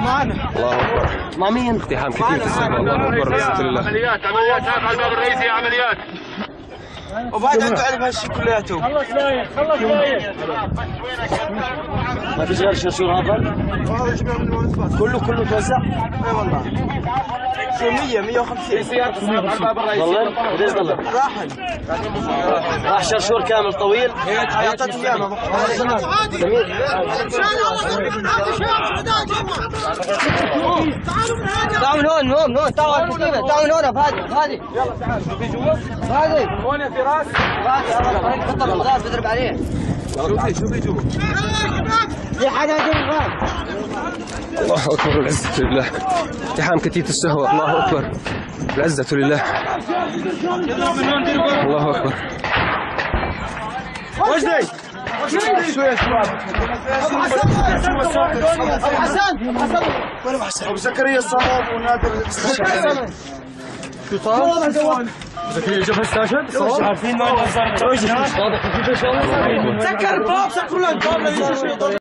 معنا. الله اكبر. مع مين؟ اقتحام كثير في السماء. الله اكبر. الحمد لله. عمليات هاف على الباب الرئيسي عمليات. وبعد عنده علم هالشيء كلياته. خلص لايق خلص لايق. ما فيش غير شرشور هذا؟ هذا جميع من المناسبات. كله توزع؟ اي والله. شو 100 150 سيارة على الباب الرئيسي. ضلل؟ قديش ضلل؟ راح شرشور كامل طويل؟ اعطيته اياه. جميل. تعالوا من هون تعالوا من هون بهذه هذه هون يا فراس. هذه خطر خلاص بضرب عليه. شوفي جوا. في حدا جوا. الله اكبر. العزة لله. اقتحام كتيبة السهوة. الله اكبر. العزة لله. الله اكبر. وجدي شو يا شباب؟ ابو حسن وين ابو حسن؟ ابو زكريا الصمام ونادر شو صار؟ زكريا جاب الساشد؟ عارفين ما نهزر. سكر الباب سكروا له الباب.